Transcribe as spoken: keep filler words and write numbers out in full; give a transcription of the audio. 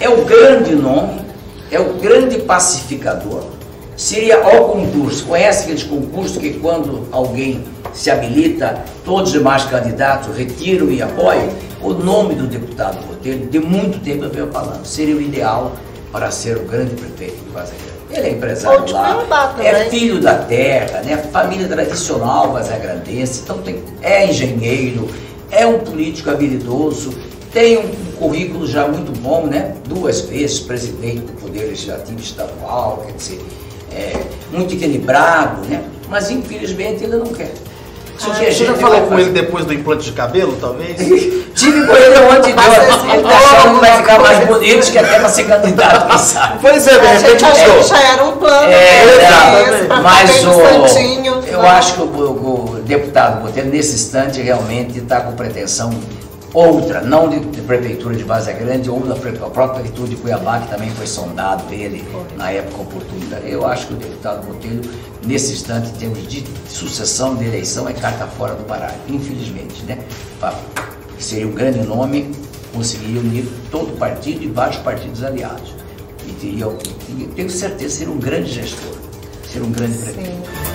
é o grande nome, é o grande pacificador. Seria ao concurso, conhece aqueles concursos que quando alguém se habilita, todos os demais candidatos retiram e apoiam? O nome do deputado Botelho, de muito tempo eu venho falando, seria o ideal para ser o grande prefeito de Várzea Grande. Ele é empresário lá, é filho da terra, né? Família tradicional vazagrandense, então tem, é engenheiro, é um político habilidoso, tem um currículo já muito bom, né? Duas vezes presidente do Poder Legislativo Estadual, quer dizer, é, muito equilibrado, né? Mas infelizmente ele não quer. Ah, você já falou com ele depois do implante de cabelo, talvez? Tive com ele ontem, ele tá achando que vai ficar mais bonito que até para ser candidato, quem sabe. Pois é, de repente mudou. Já era um plano, é, né? Mas o, eu acho que o, o, o deputado Botelho, nesse instante, realmente está com pretensão outra, não de, de prefeitura de Várzea Grande, ou da própria prefeitura de Cuiabá, que também foi sondado ele na época oportuna. Eu acho que o deputado Botelho, nesse instante, em termos de sucessão de eleição, é carta fora do baralho, infelizmente, né? Seria um grande nome, conseguiria unir todo o partido e vários partidos aliados. E teria, tenho certeza, seria um grande gestor, seria um grande prefeito.